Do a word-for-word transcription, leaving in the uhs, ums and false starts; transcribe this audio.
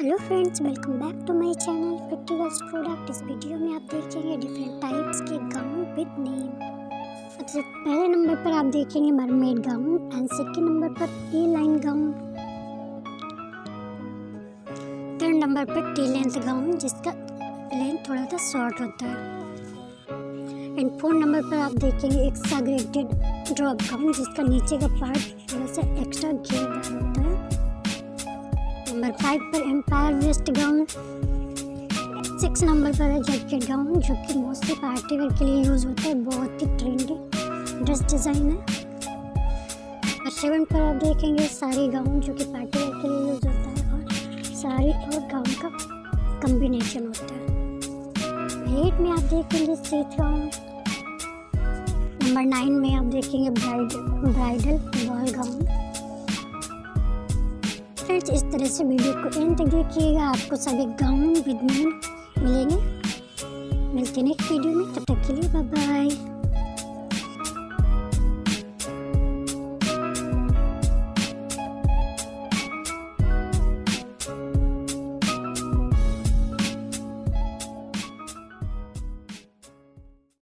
Hello friends, welcome back to my channel fifty girls product. इस video में आप देखेंगे डिफरेंट टाइप्स के गाउन विद नेम। सबसे पहले नंबर पर आप देखेंगे mermaid gown and second number पर A line gown, third number पर टी लेंथ गाउन जिसका लेंथ थोड़ा सा शॉर्ट होता है, एंड फोर्थ नंबर पर आप देखेंगे एक्साग्रेटेड ड्रॉप गाउन जिसका नीचे का पार्ट थोड़ा सा एक्स्ट्रा घेरदार होता है। नंबर फाइव पर empire waist gown, six number पर है जैकेट गाउन जो कि मोस्टली पार्टी वेयर के लिए यूज़ होता है, बहुत ही ट्रेंडी ड्रेस डिज़ाइन है। और सेवन पर आप देखेंगे साड़ी गाउन जो कि पार्टी वेयर के लिए यूज़ होता है और साड़ी और गाउन का कॉम्बिनेशन होता है। एट में आप देखेंगे सेट गाउन, नंबर नाइन में आप देखेंगे bride bridal ball gown. Friends, इस तरह से वीडियो को एंड तक देखिएगा, आपको सभी गाउन विद नेम मिलेंगे। मिलते हैं नेक्स्ट वीडियो में, तब तक के लिए बाय बाय।